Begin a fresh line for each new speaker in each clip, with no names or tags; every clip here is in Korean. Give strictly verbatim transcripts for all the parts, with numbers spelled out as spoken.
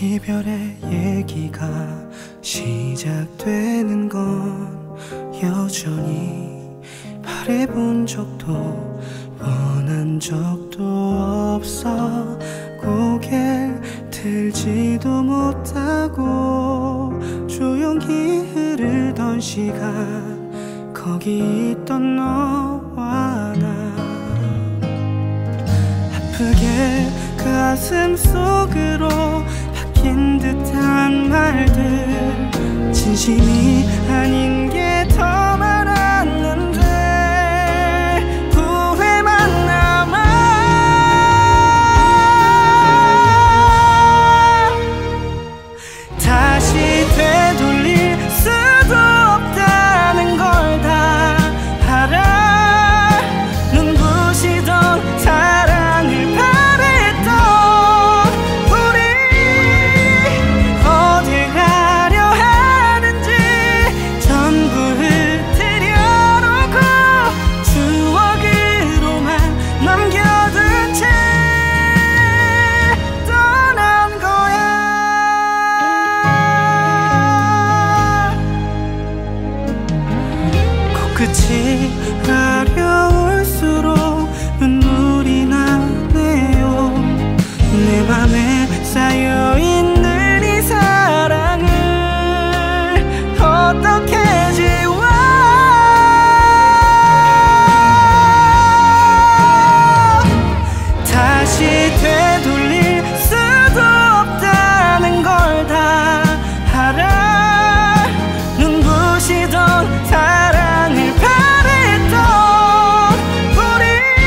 이별의 얘기가 시작되는 건 여전히 바래본 적도 원한 적도 없어. 고개를 들지도 못하고 조용히 흐르던 시간, 거기 있던 너와 나. 아프게 가슴 속으로 박힌 듯한 말들, 진심이 아닌 게 더 많았는데 후회만 남아. 다시 되돌릴 수도 없다는 걸 다 알아. 눈부시던 사랑을 바랬던 우리, 어딜 가려 하는지 전부 흩뜨려놓고 추억으로만 남겨둔 채 떠난 거야. 코끝이 가려울수록 눈물이 나네요. 내 맘에 쌓여있는 이 사랑을 어떻게 지워. 다시 되돌릴 수도 없다는 걸 다 알아. 눈부시던 사랑을 바랬던 우리,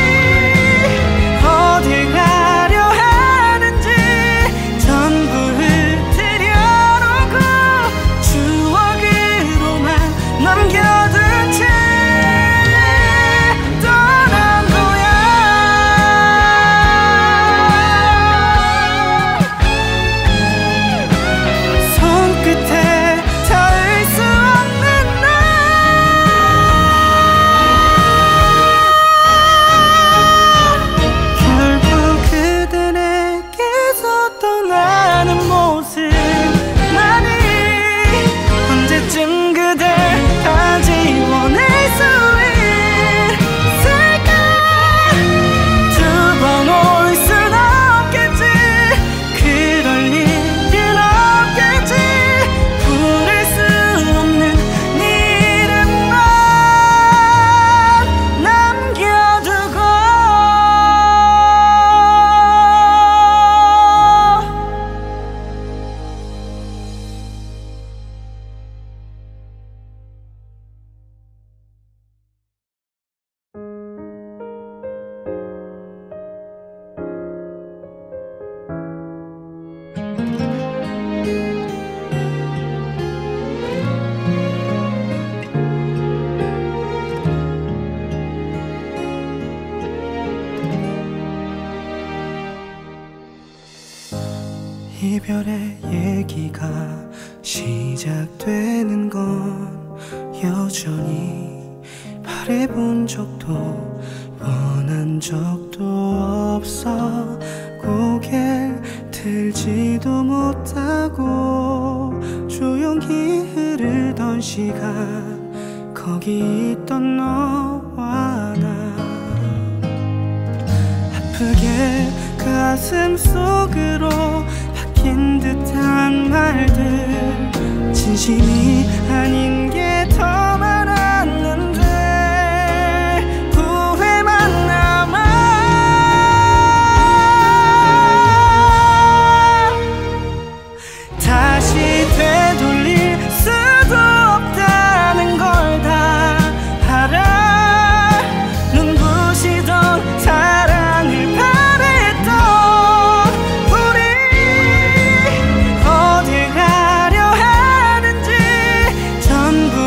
어딜 가려 하는지 전부 흩뜨려놓고 추억으로만 남겨둔 채 떠난 거야. 손끝에 닿을 수 없는 나. 결국 그대 내게서 떠나는 모습, 나는 언제쯤 그댈 다 지워낼 수 있을까. 두 번 올 순 없겠지, 그럴 일은 없겠지. 부를 수 없는 네 이름만 남겨두고. 이별의 얘기가 시작되는 건 여전히 바래본 적도 원한 적도 없어. 고개를 들지도 못하고 조용히 흐르던 시간, 거기 있던 너와 나. 아프게 가슴 속으로 박힌 듯한 말들, 진심이 아닌 게 더 많았는데 후회만 남아. 다시 되돌릴 수도 없다는 걸 다 알아. 눈부시던 사랑을 바랬던 우리, 어딜 가려 하는지 전부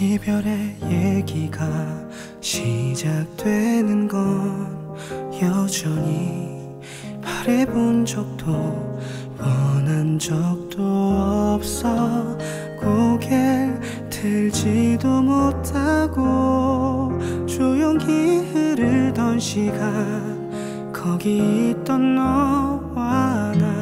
이별의 얘기가 시작되는 건 여전히 바래본 적도 원한 적도 없어. 고개 들지도 못하고 조용히 흐르던 시간, 거기 있던 너와 나.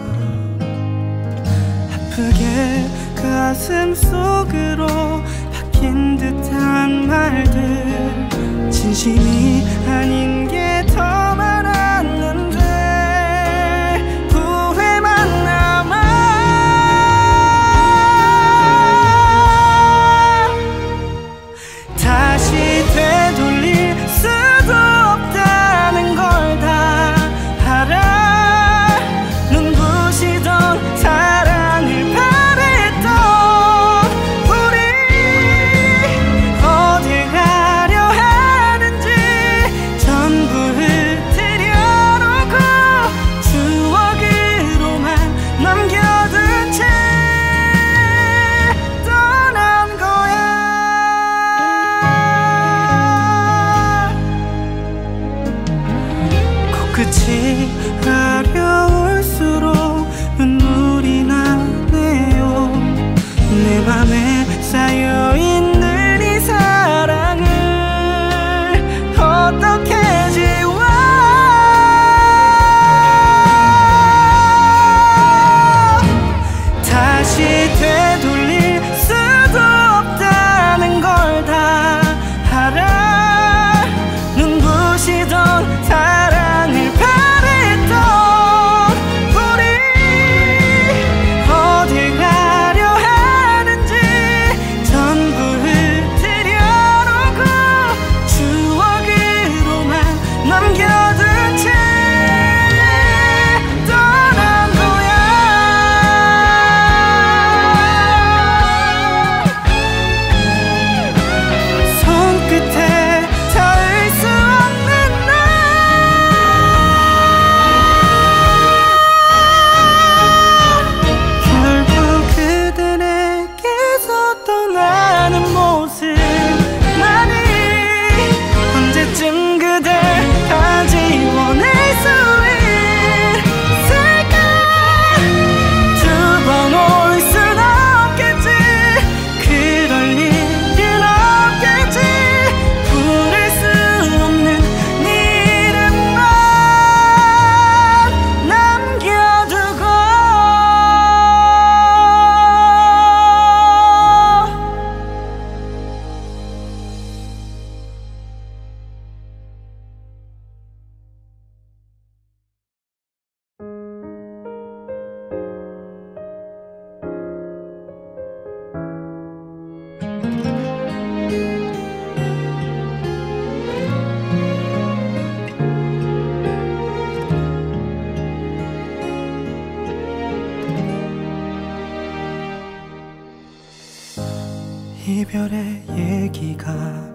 아프게 가슴 속으로 박힌 듯한 말들, 진심이 아닌 게 더 많았는데 후회만 남아. 다시 되돌릴 수도 없다는 걸 다 알아. 눈부시던 사랑을 바랬던 우리, 어딜 가려 하는지 전부 흩뜨려놓고 추억으로만 남겨둔 채 떠난 거야. 코끝이 가려울수록 눈물이 나네요. 내 맘에 쌓여있는 이 사랑을 어떻게 지워. 다시 되돌릴 수도 없다는 걸 다 알아. 눈부시던 사랑을 바랬던 우리, 어딜 가려 하는지 전부 흩뜨려놓고 추억으로만 남겨둔 채 떠난 거야. 손끝에 닿을 수 없는 나. 결국 그들에게서 떠나는 모습만이 언제쯤 그댈 다 지워낼 수 있을까. 두 번 올 순 없겠지. 그럴 일은 없겠지. 부를 수 없는 네 이름만 남겨두고. 이별의 얘기가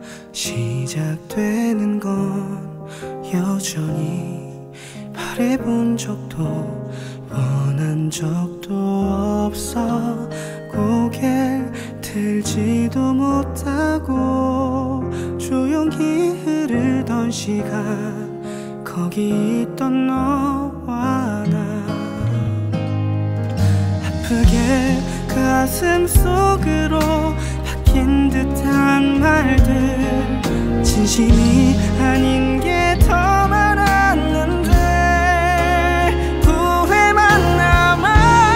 시작되는 건 여전히 바래본 적도 원한 적도 없어. 고개 들지도 못하고 조용히 흐르던 시간, 거기 있던 너와 나. 아프게 가슴 속으로 박힌 듯한 말들, 진심이 아닌 게 더 많았는데 후회만 남아.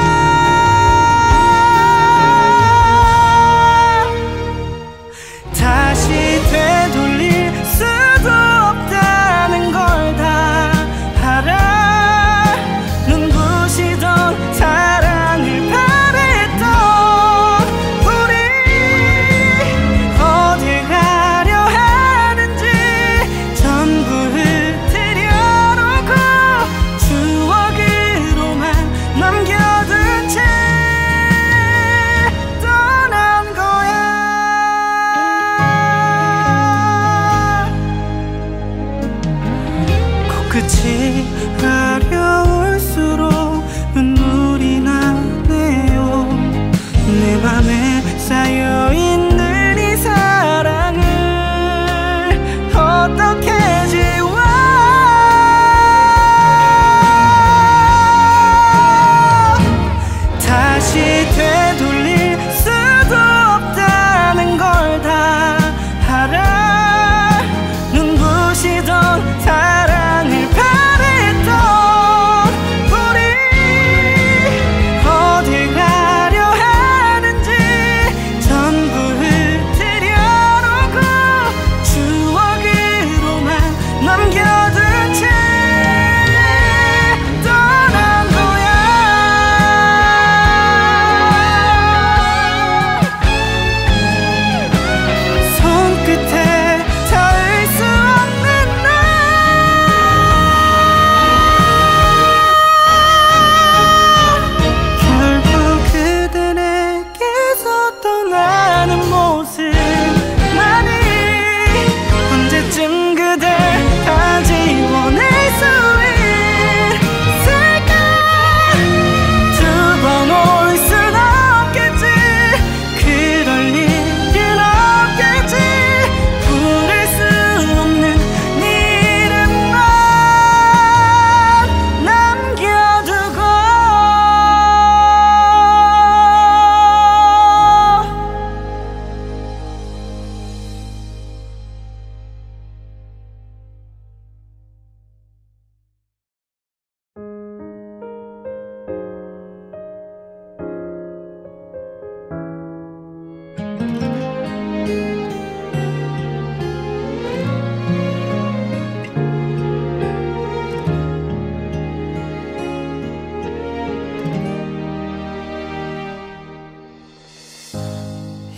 다시 되돌릴 수도 없다는 걸 다 알아. 눈부시던 사랑을 바랬던 우리, 어딜 가려 하는지 전부 흩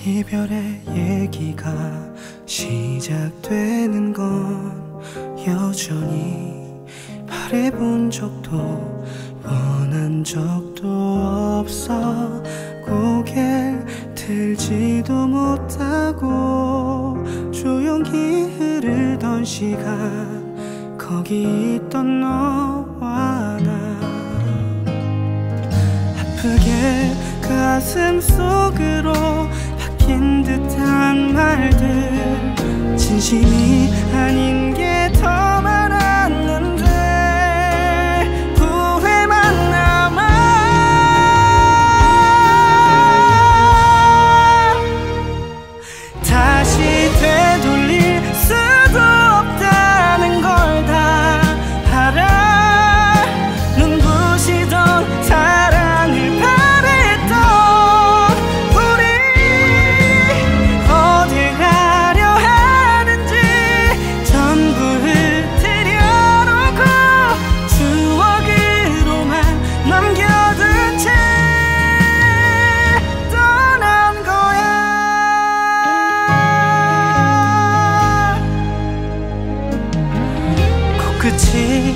이별의 얘기가 시작되는 건 여전히 바래본 적도 원한 적도 없어. 고개를 들지도 못하고 조용히 흐르던 시간, 거기 있던 너와 나. 아프게 가슴 속으로 박힌 듯한 말들, 진심이 아닌 게 더 많았는데 후회만 남아. 다시 되돌릴 수도 없다는 걸 다 알아. 눈부시던 사랑을 바랬던 우리, 어딜 가려 하는지 전부 흩뜨려놓고 추억으로만 남겨둔 채 떠난 거야. 코끝이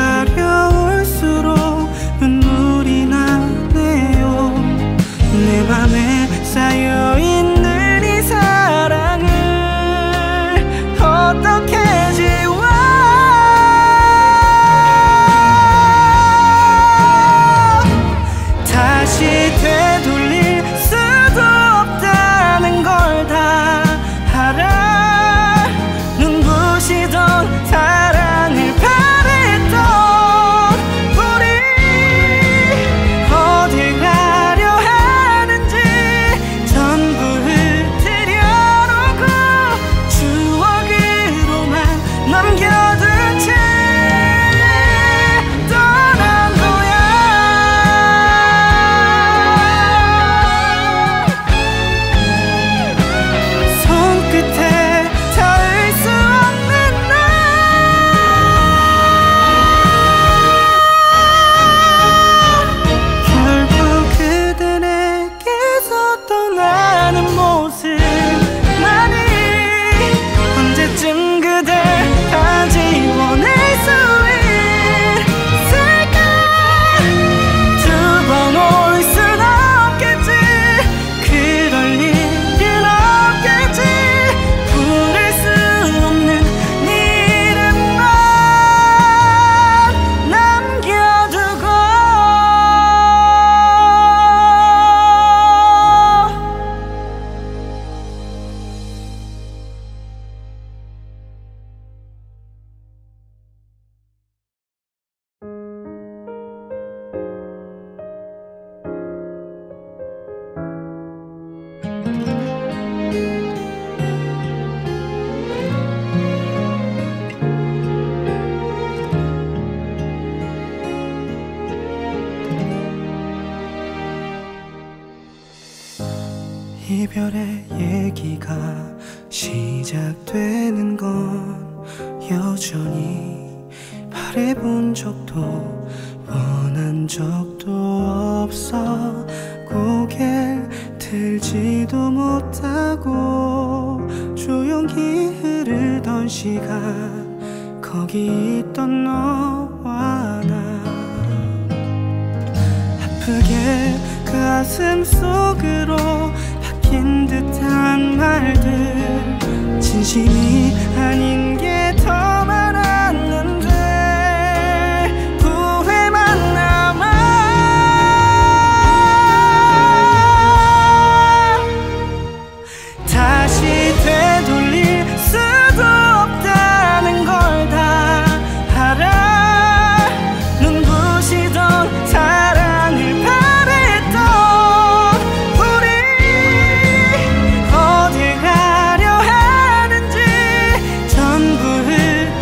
어려울수록 눈물이 나네요. 내 맘에 쌓여있는 이 사랑을 어떻게 지워. 다시 되돌릴 수도 없다는 걸 다 알아. 눈부시던 사랑을 바랬던 우리, 어딜 가려 하는지 전부 흩뜨려놓고 추억으로만 남겨둔 채 떠난 거야. 손끝에 닿을 수 없는 나. 결국 그대 내게서 떠나는 모습만이 언제쯤 그댈 다 지워낼 수 있을까. 두 번 올 순 없겠지, 그럴 일은 없겠지. 부를 수 없는 네 이름만 남겨두고. 이별의 얘기가 시작되는 건 여전히 바래본 적도 원한 적도 없어. 고개를 들지도 못하고 조용히 흐르던 시간, 거기 있던 너와 나. 아프게 가슴 속으로 박힌 듯한 말들, 진심이 아닌 게 더 많았는데 후회만 남아. 다시 되돌릴 수도 없다는 걸 다 알아. 눈부시던 사랑을 바랬던 우리, 어딜 가려 하는지 전부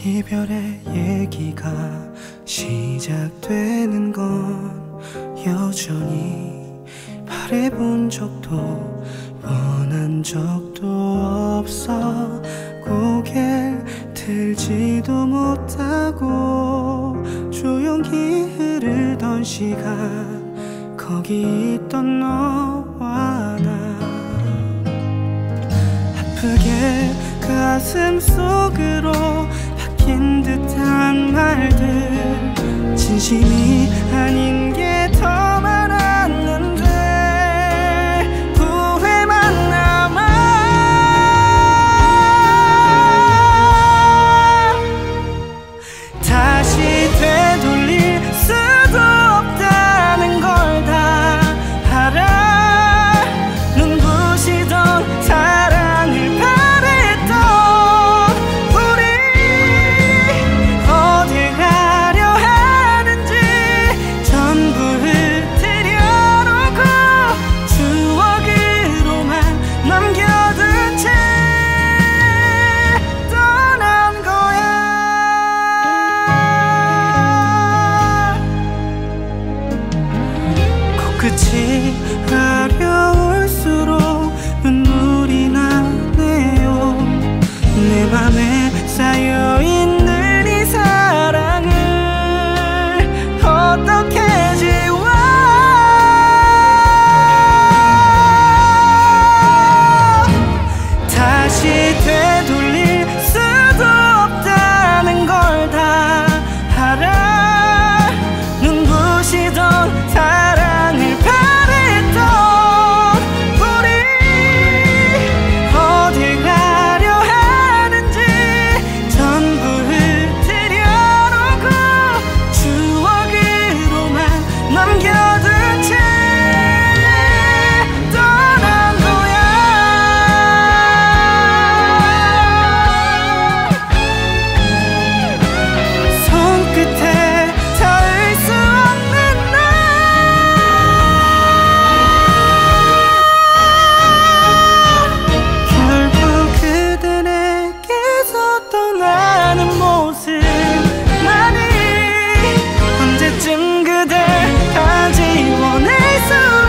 이별의 얘기가 시작되는 건 여전히 바래본 적도 원한 적도 없어. 고개 들지도 못하고 조용히 흐르던 시간, 거기 있던 너와 나. 아프게 가슴 속으로 박힌 듯한 말들, 진심이 아닌 게 더 많았는데 후회만 남아. 다시 되돌릴 수도 없다는 걸 다 알아. 눈부시던 사랑을 바랬던 우리, 어딜 가려 하는지 전부 흩뜨려놓고 추억으로만 남겨둔 채 떠난 거야. 코끝이 가려울수록 눈물이 나네요. 내 맘에 쌓여있는 이 사랑을 어떻게 지워. 다시 되돌릴 수도 없다는 걸 다 알아. 눈부시던 사랑을 바랬던 우리, 어딜 가려 하는지 전부 흩뜨려놓고 추억으로만 남겨둔 채 떠난 거야. 손끝에 닿을 수 없는 나. 결국 그대 내게서 떠나는 모습만이 언제쯤 그댈 다시 원할 수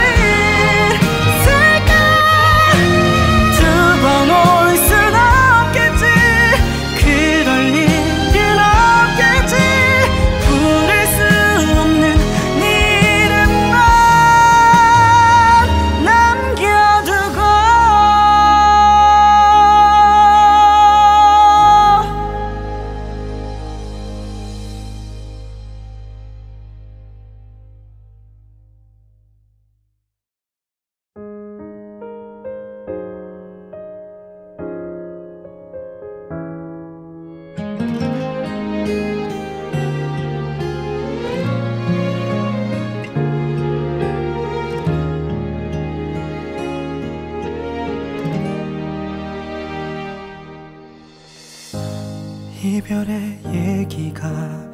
있을까. 두 번 올 순 없겠지, 그럴 일은 없겠지. 부를 수 없는 네 이름만 남겨두고. 이별의 얘기가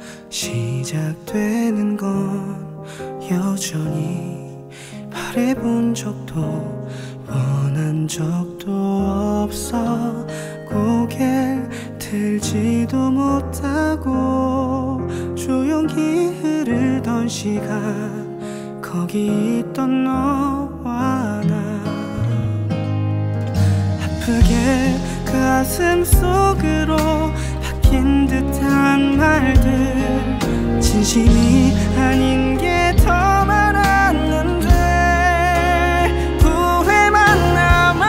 시작되는 건 여전히 바래본 적도 원한 적도 없어. 고개 들지도 못하고 조용히 흐르던 시간, 거기 있던 너와 나. 아프게 가슴 속으로 박힌 듯한 말들, 진심이 아닌 게 더 많았는데 후회만 남아.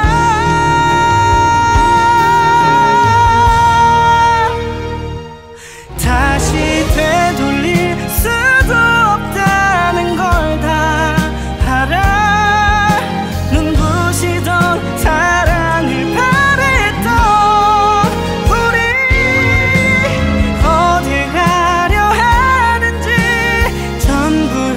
다시 되돌릴 수도 없다는 걸 다 알아. 눈부시던 사랑을 바랬던 우리, 어딜 가려 하는지 전부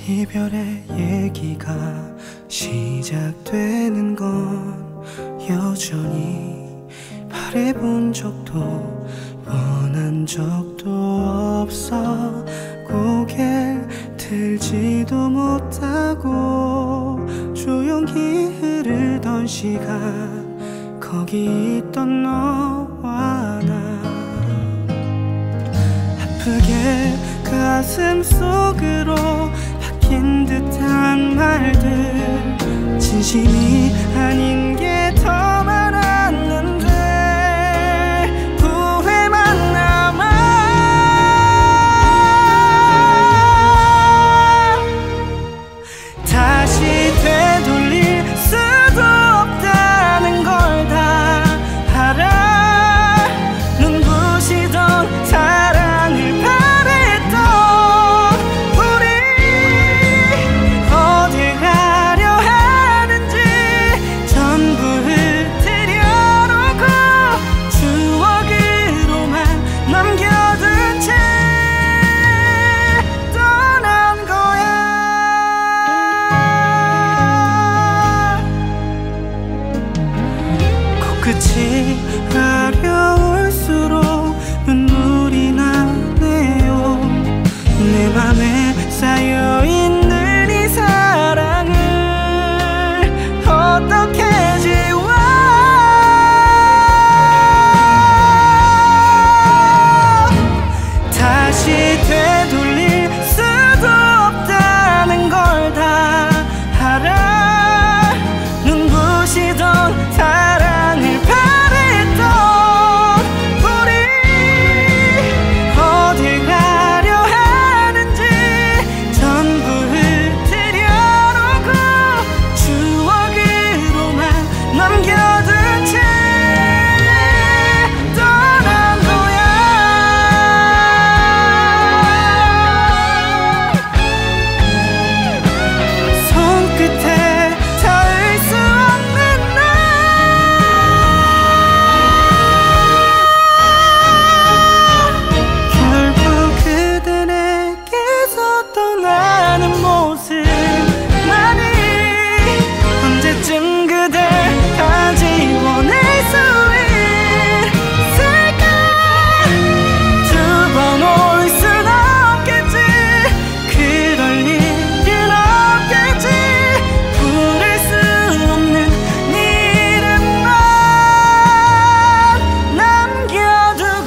이별의 얘기가 시작되는 건 여전히 바래본 적도 원한 적도 없어. 고개 들지도 못하고 조용히 흐르던 시간, 거기 있던 너와 나. 아프게 가슴 속으로 박힌 듯한 말들, 진심이 아닌 게 더 많았는데 후회만 남아. 다시 되돌릴 수도 없다는 걸 다 알아. 눈부시던 사랑을 바랬던 우리, 어딜 가려 하는지 전부 흩뜨려놓고 추억으로만 남겨둔 채 떠난 거야. 코끝이 어려울수록 눈물이 나네요. 내 맘에 쌓여있는 이 사랑을 어떻게 지워. 다시 되돌릴 수도 없다는 걸 다 알아. 눈부시던 사랑을 바랬던 우리, 어딜 가려 하는지 전부 흩뜨려놓고 추억으로만 남겨둔 채 떠난 거야. 손끝에 닿을 수 없는 나. 결국 그대 내게서 떠나는 모습만이 언제쯤 그댈 다 지워낼 수 있을까. 두 번 올 순 없겠지, 그럴 일은 없겠지. 부를 수 없는 네 이름만 남겨두고.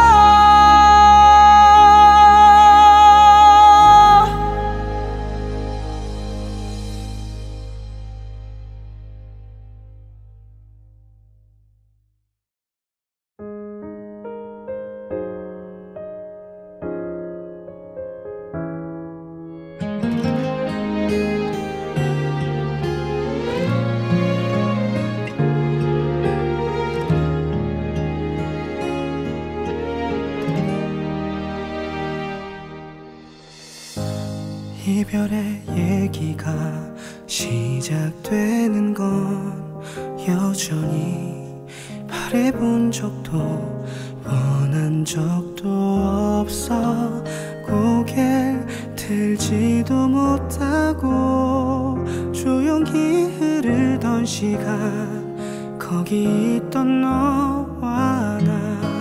이별의 얘기가 시작되는 건 여전히 바래본 적도 원한 적도 없어. 고개 들지도 못하고 조용히 흐르던 시간, 거기 있던 너와 나.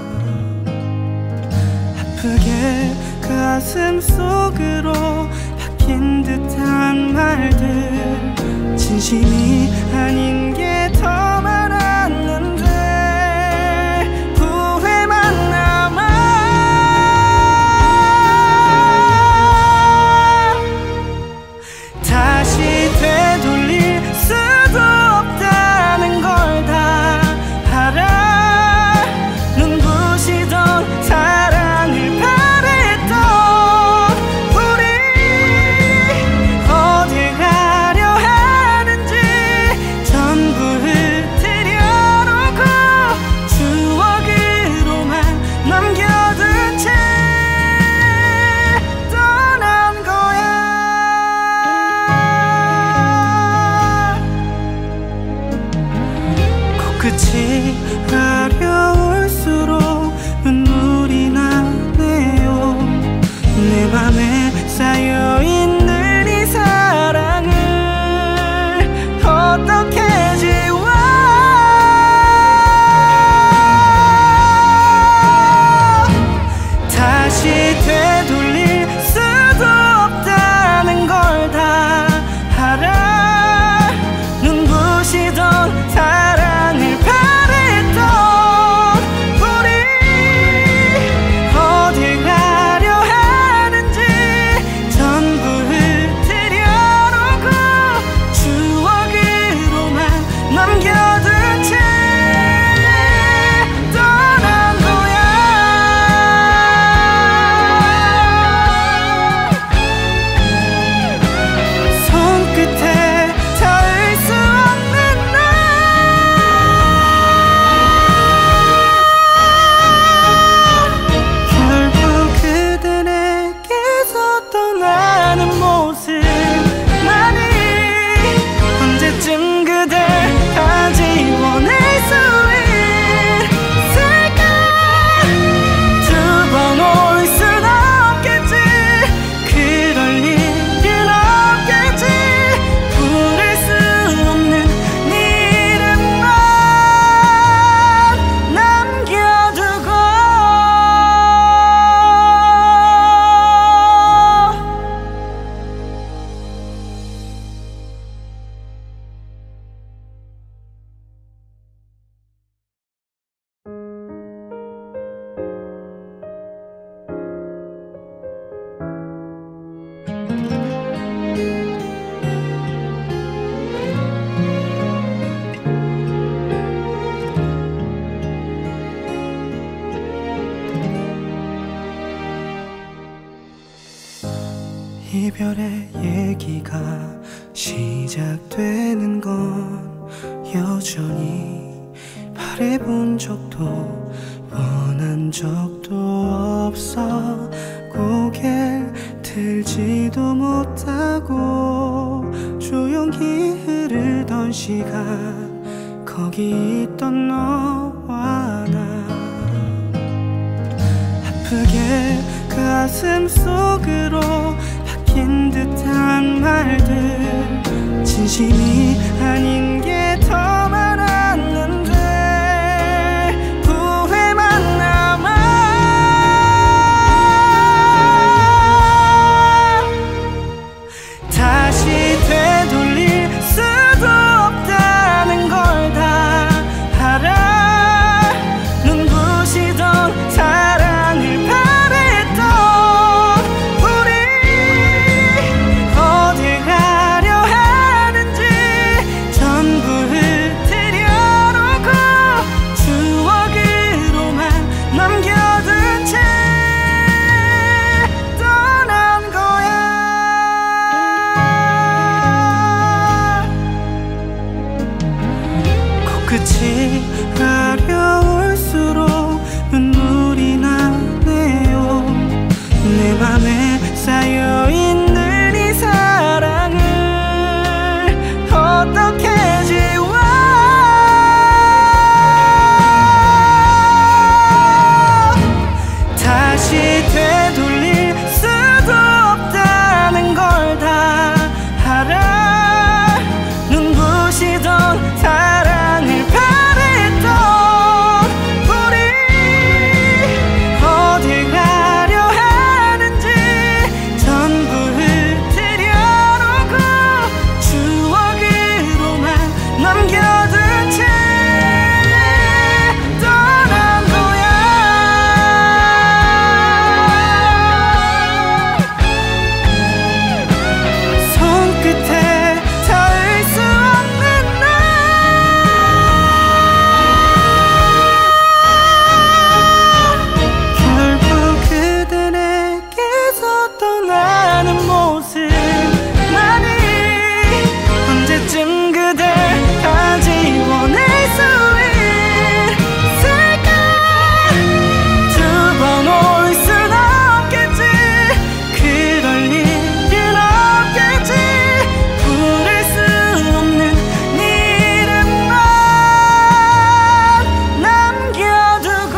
아프게 가슴 속으로 박힌 듯한 말들, 진심이 아닌 게 더 많았는데 후회만 남아. 다시 되돌릴 수도 없다는 걸 다 알아. 눈부시던 사랑을 바랬던 우리, 어딜 가려 하는지 전 이별의 얘기가 시작되는 건 여전히 바래본 적도 원한 적도 없어. 고개 들지도 못하고 조용히 흐르던 시간, 거기 있던 너와 나. 아프게 가슴 속으로 박힌 듯한 말들, 진심이 아닌 게 더 많았는데 후회만 남아. 다시 되돌릴 수도 없다는 걸 다 알아. 눈부시던 사랑을 바랬던 우리, 어딜 가려 하는지 전부 흩으려놓고 추억으로만 남겨둔 채 떠난 거야. 코끝이 가려울수록 눈물이 나네요. 내 맘에 쌓여있는 이 사랑을 어떻게 지워. 다시 되돌릴 수도 없다는 걸 다 알아. 눈부시던 사랑을 바랬던 우리, 어딜 가려 하는지 전부 흩으려놓고 추억으로만 남겨둔 채 떠난 거야. 손끝에 닿을 수 없는 나, 결국 그대 내게서 떠나는 모습, 나는 언제쯤 그댈 다시 원할 수 있을까. 두 번 올 순 없겠지, 그럴 일은 없겠지. 부를 수 없는 네 이름만 남겨두고.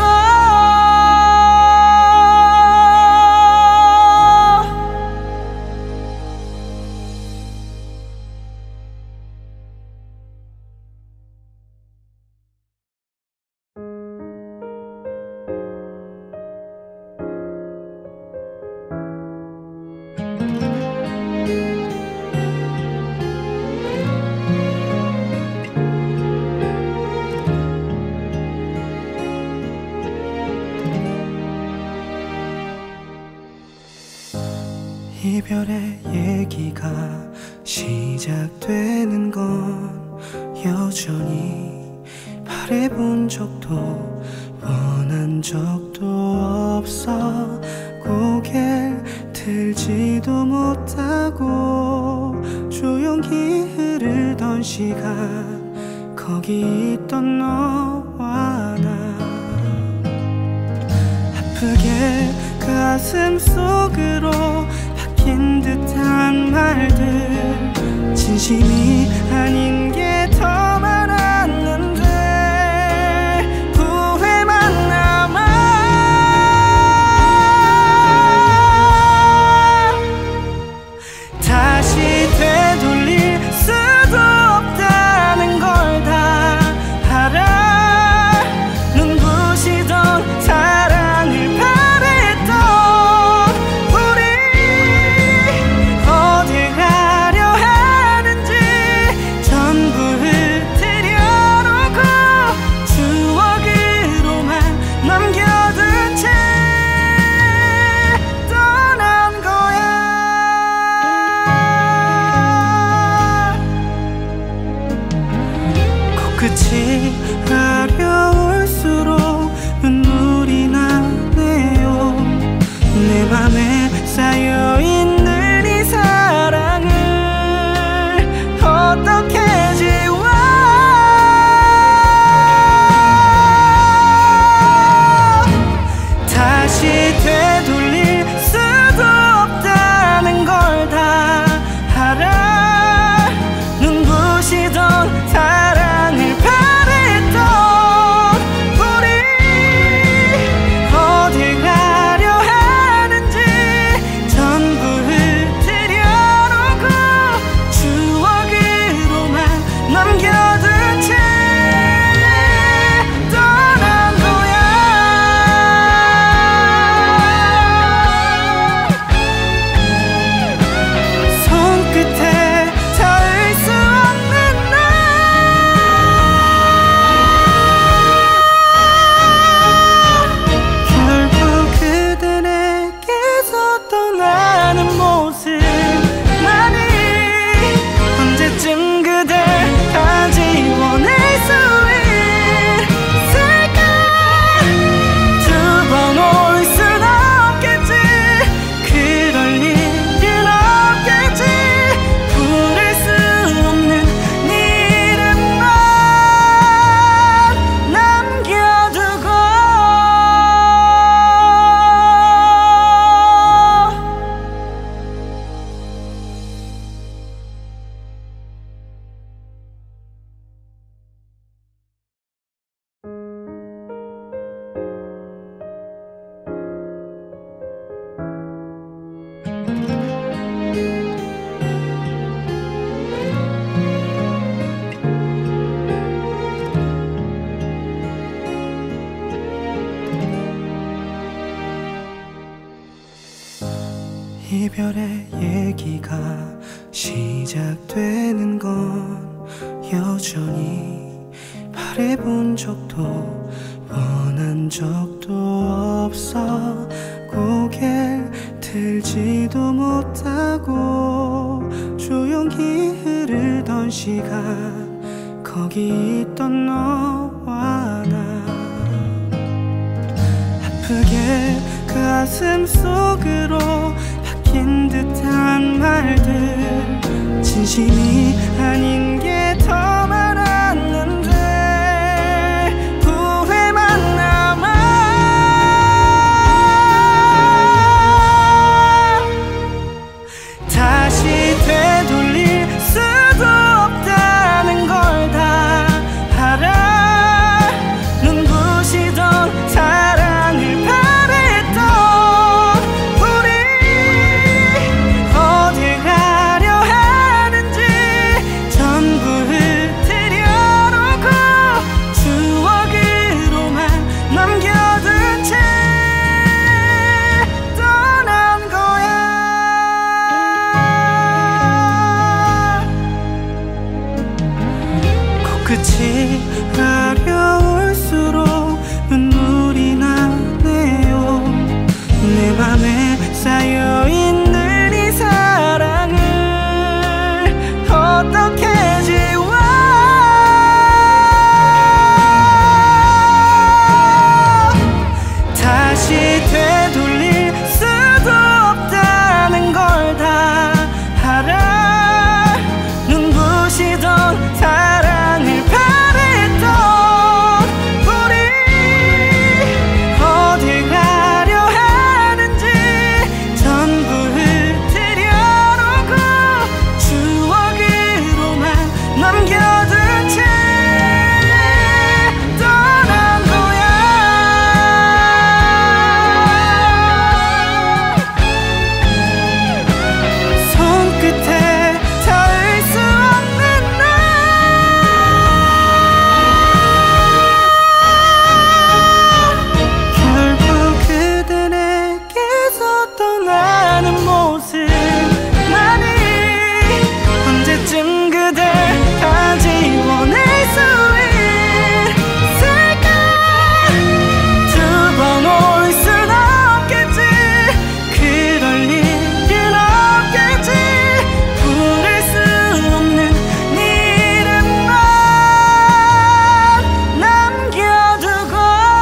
이별의 얘기가 시작되는 건 여전히 바래본 적도 원한 적도 없어. 고개 들지도 못하고 조용히 흐르던 시간, 거기 있던 너와 나. 아프게 가슴 속으로 박힌 듯한 말들, 진심이 아닌 게 더 많았는데 후회만 남아. 다시 되돌릴 수도 없다는 걸 다 알아. 눈부시던 사랑을 바랬던 우리, 어딜 가려 하는지 이별의 얘기가 시작되는 건 여전히 바래본 적도 원한 적도 없어. 고개 들지도 못하고 조용히 흐르던 시간, 거기 있던 너와 나. 아프게 가슴 속으로 박힌 듯한 말들, 진심이 아닌 게 더 많았는데 후회만 남아. 다시 되돌릴 수도 없다는 걸 다 알아. 눈부시던 사랑을 바랬던 우리, 어딜 가려 하는지 전부 흩뜨려놓고 추억으로만 남겨둔 채 떠난 거야. 코끝이 어려울수록 눈물이 나네요. 내 맘에 쌓여있는 이 사랑을 어떻게 지워. 다시 되돌릴 수도 없다는 걸 다 알아. 눈부시던 사랑을 바랬던 우리, 어딜 가려 하는지 전부 흩뜨려놓고 추억으로만 남겨둔 채 떠난 거야. 손끝에 닿을 수 없는 나. 결국 그대 내게서 떠나는 모습, 나는 언제쯤 그댈 다 지워낼 수 있을까. 두 번 올 순 없겠지, 그럴 일은 없겠지. 부를 수 없는 네 이름만 남겨두고.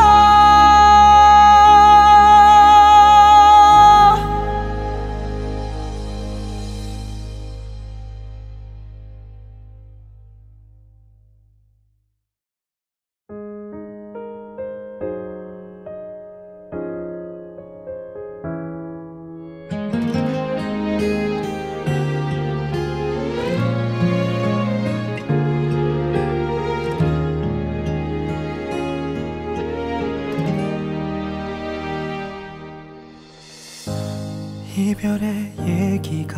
이별의 얘기가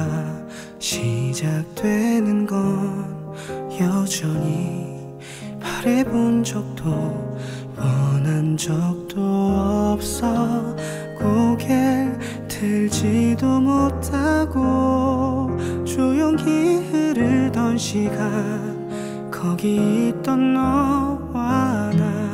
시작되는 건 여전히 바래본 적도 원한 적도 없어. 고개 들지도 못하고 조용히 흐르던 시간, 거기 있던 너와 나.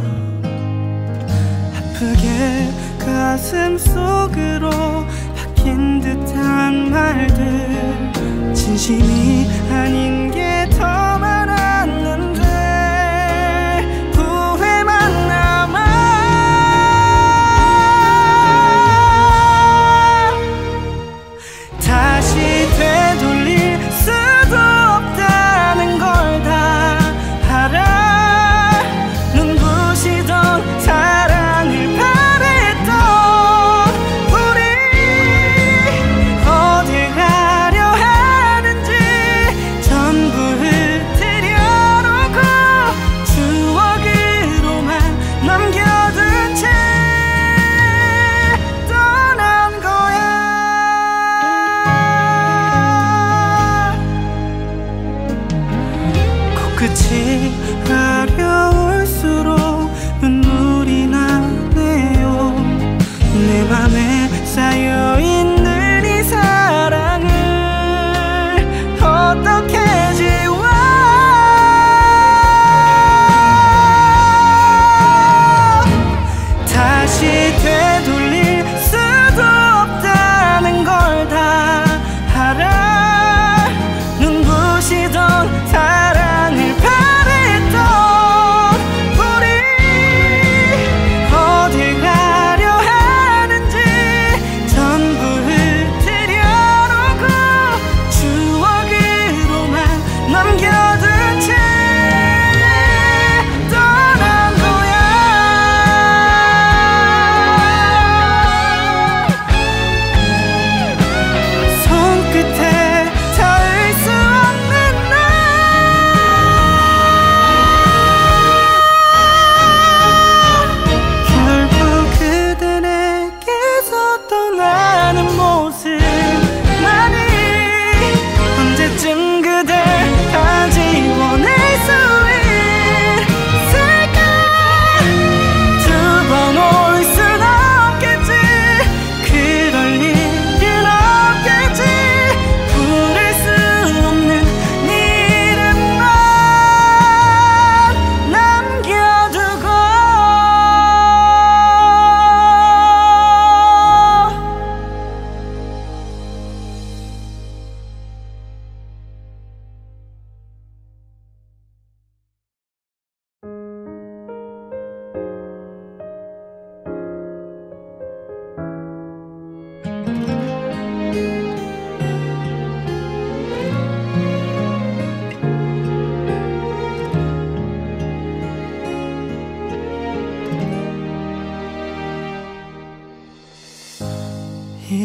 아프게 가슴 속으로 박힌 듯한 말들, 진심이 아닌 게 더 많았는데 후회만 남아. 다시 되돌릴 수도 없다는 걸 다 알아. 눈부시던 사랑을 바랬던 우리, 어딜 가려 하는지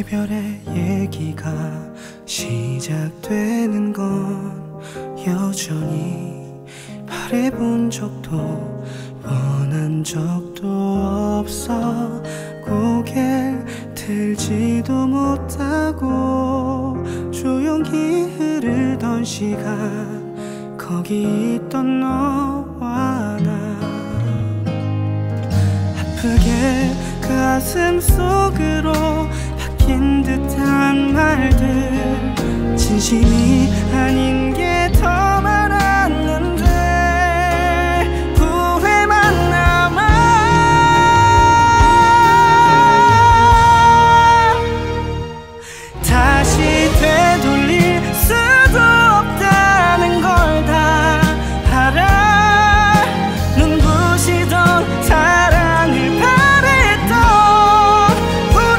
이별의 얘기가 시작되는 건 여전히 바래본 적도 원한 적도 없어. 고개 들지도 못하고 조용히 흐르던 시간, 거기 있던 너와 나. 아프게 가슴 속으로 박힌 듯한 말들, 진심이 아닌 게 더 많았는데 후회만 남아. 다시 되돌릴 수도 없다는 걸 다 알아. 눈부시던 사랑을 바랬던 우리,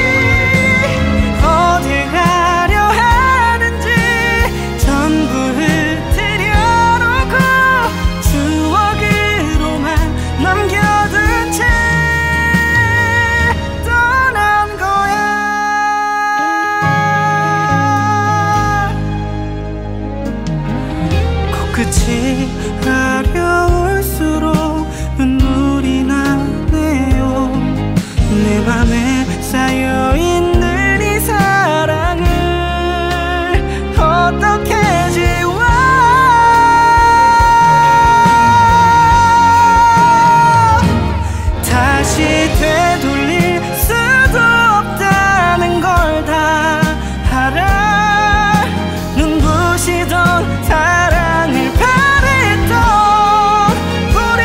어딜 가려 하는지 전부 흩으려놓고 추억으로만 남겨둔 채 떠난 거야. 코끝이 가려울수록 눈물이 나네요. 내 맘에 쌓여있는 이 사랑을 어떻게 지워. 다시 되돌릴 수도 없다는 걸 다 알아. 눈부시던 사랑을 바랬던 우리,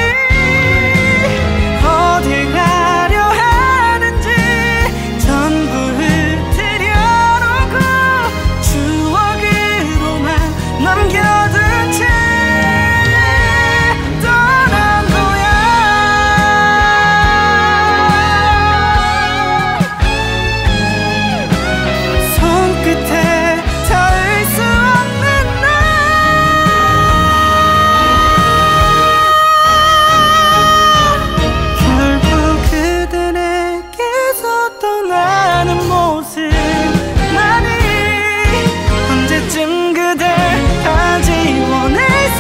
어딜 가려 하는지 전부 흩으려놓고 추억으로만 남겨둔 채 떠난 거야. 손끝에 닿을 수 없는 나, 결국 그대 내게서 떠나는 모습, 나는 언제쯤 그댈 다 지워낼 수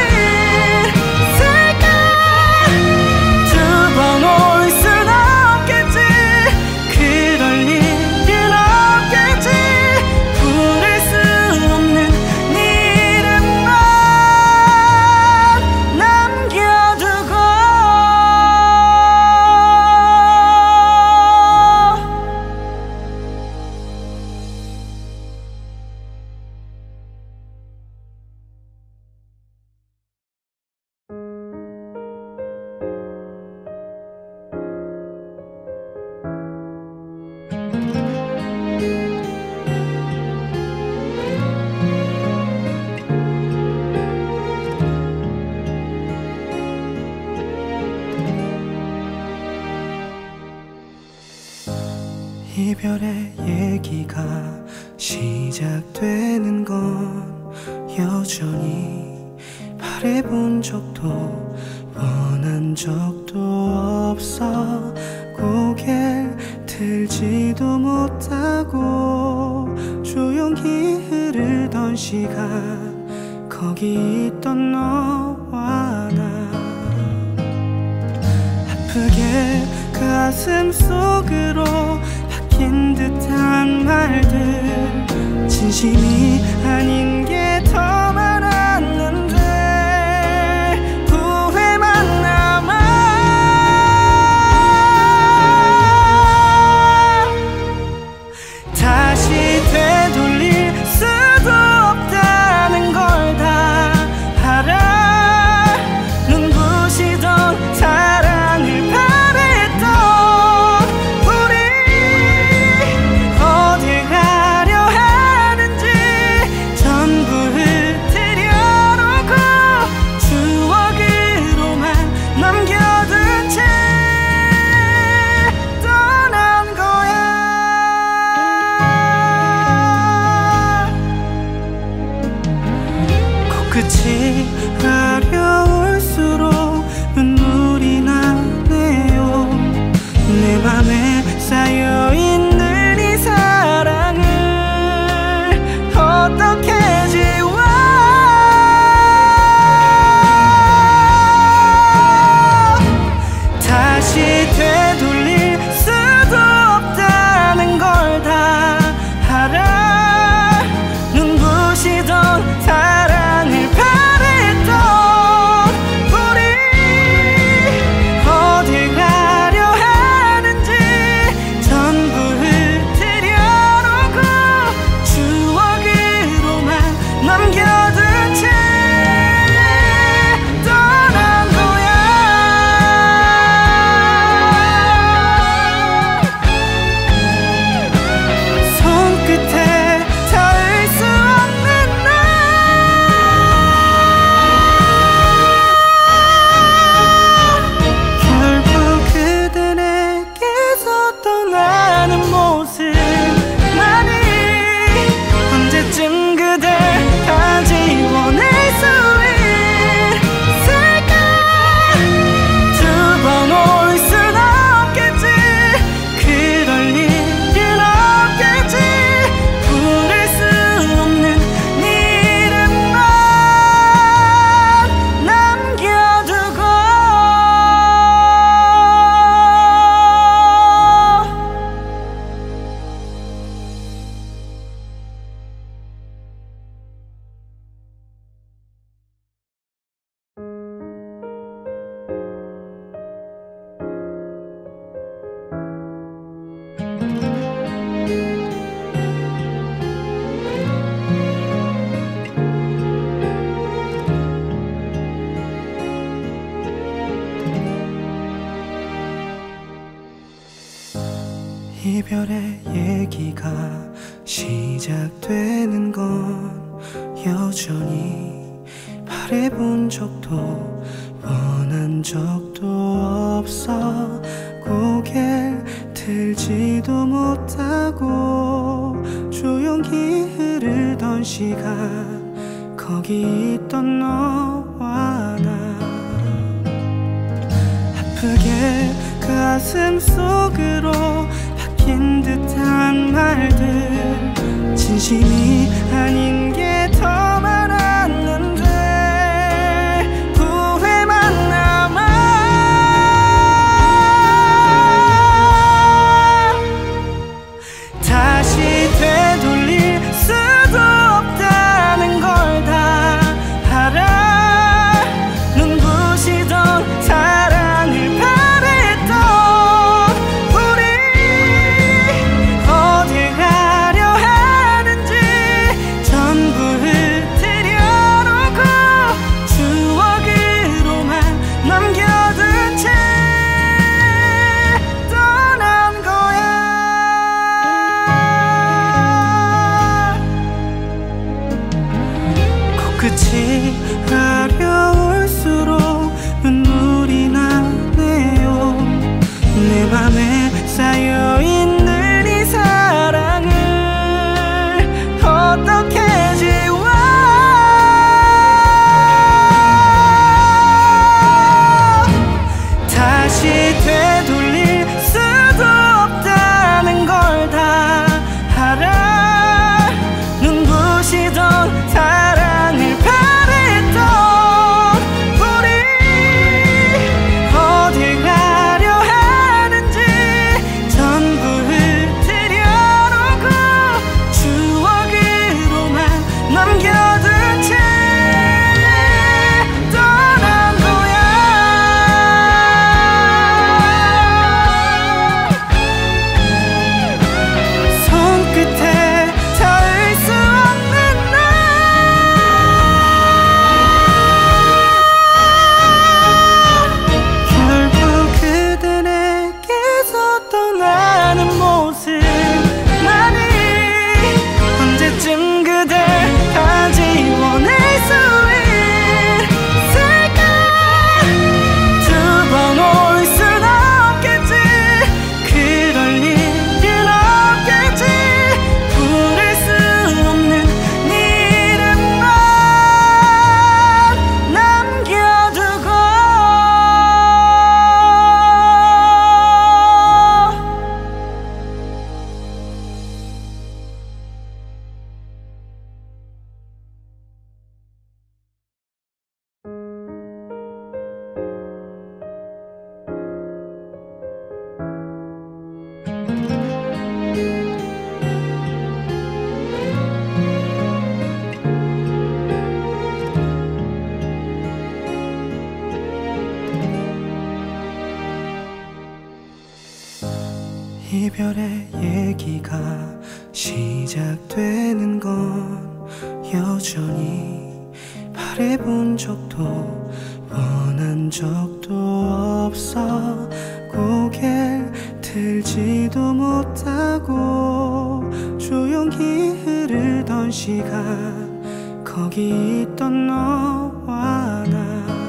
있을까. 두 번 올 순 없겠지, 그럴 일은 없겠지. 부를 수 없는 네 이름만 남겨두고. 이별의 얘기가 시작되는 건 여전히 바래본 적도 원한 적도 없어. 고개 들지도 못하고 조용히 흐르던 시간, 거기 있던 너와 나. 아프게 가슴 속으로 박힌 듯한 말들, 진심이 아닌 게 더 많았는데 후회만 남아. 다시 되돌릴 수도 없다는 걸 다 알아. 눈부시던 사랑을 바랬던 우리, 어딜 가려 하는지 전부 흩으려놓고 추억으로만 남겨둔 채 떠난 거야. 코끝이 가려울수록 눈물이 나네요. 내 맘에 쌓여있는 이 사랑 시작되는 건 여전히 바래본 적도 원한 적도 없어. 고개 들지도 못하고 조용히 흐르던 시간, 거기 있던 너와 나. 아프게 가슴 속으로 박힌 듯한 말들, 진심이 아닌 게 더 많았는데 후회만 남아. 다시 되돌릴 수도 없다는 걸 다 알아. 눈부시던 사랑을 바랬던 우리, 어딜 가려 하는지 전부 흩뜨려놓고 추억으로만 남겨둔 채 떠난 거야. 코끝이 가려울수록 눈물이 나네요. 내 맘에 쌓여있는 이 사랑을 어떻게 지워. 다시 되돌릴 수도 없다는 걸 다 알아. 눈부시던 사랑을 바랬던 우리, 어딜 가려 하는지 전부 흩뜨려놓고 추억으로만 남겨둔 채 떠난 거야. 손끝에 닿을 수 없는 나, 결국 그대 내게서 떠나는 모습만이 언제쯤 그댈 다 지워낼 수 있을까. 두 번 올 순 없겠지, 그럴 일은 없겠지. 부를 수 없는 이름만 남겨두고. 이별의 얘기가 시작되는 건 여전히 바래본 적도 원한 적도 없어. 고개 들지도 못하고 조용히 흐르던 시간, 거기 있던 너와 나.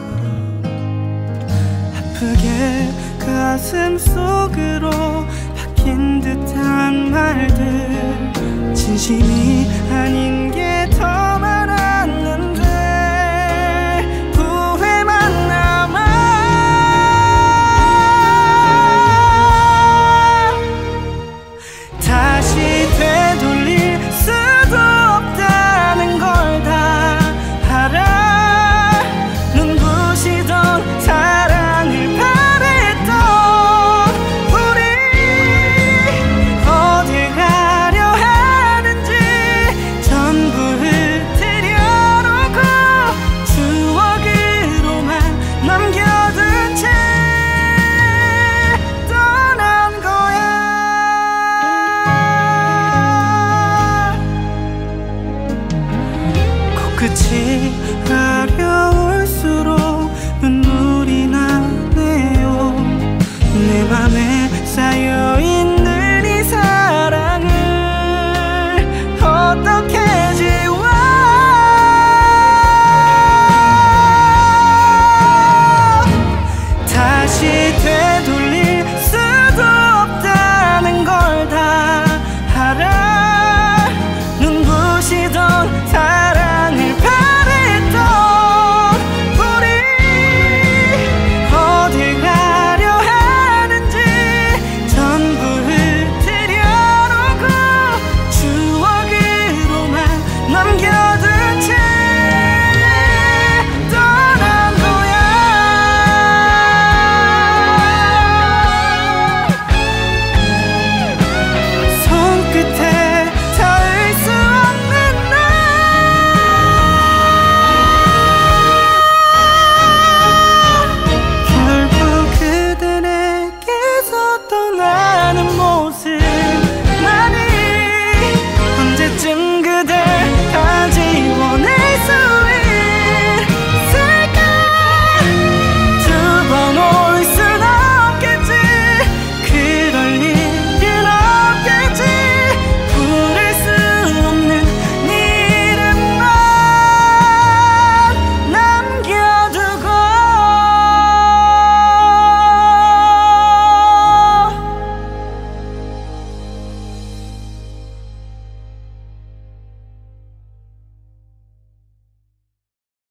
아프게 가슴 속으로 박힌 듯한 말들, 진심이 아닌 게 더 많았는데 후회만 남아. 다시 되돌릴 수도 없다는 걸 다 알아. 눈부시던 사랑을 바랬던 우리, 어딜 가려 하는지 전부 흩뜨려놓고 추억으로만 남겨둔 채 떠난 거야. 코끝이 가려